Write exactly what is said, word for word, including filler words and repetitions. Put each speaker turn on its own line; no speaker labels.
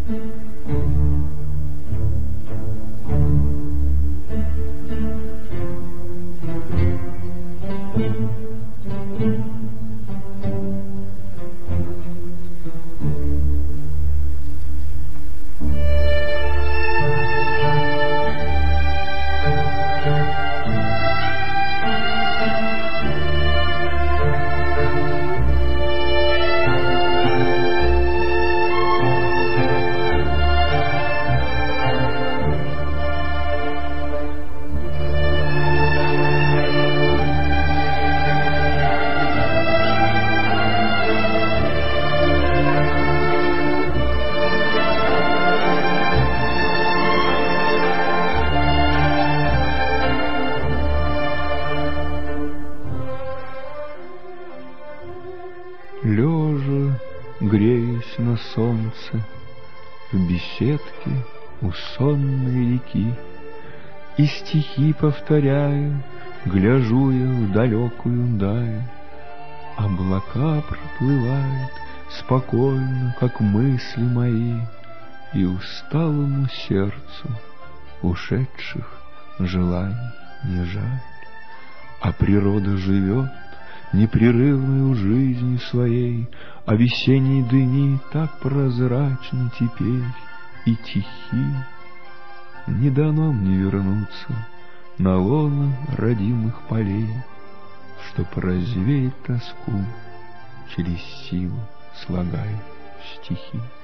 Лежа, греюсь на солнце, в беседке у сонной реки, и стихи повторяю, гляжу я в далекую даль. Облака проплывают спокойно, как мысли мои, и усталому сердцу ушедших желаний не жаль. А природа живет непрерывную жизнью своей, а весенние дни так прозрачны теперь и тихи. Не дано мне вернуться на лоно родимых полей, чтоб развеять тоску, через силу слагаю стихи.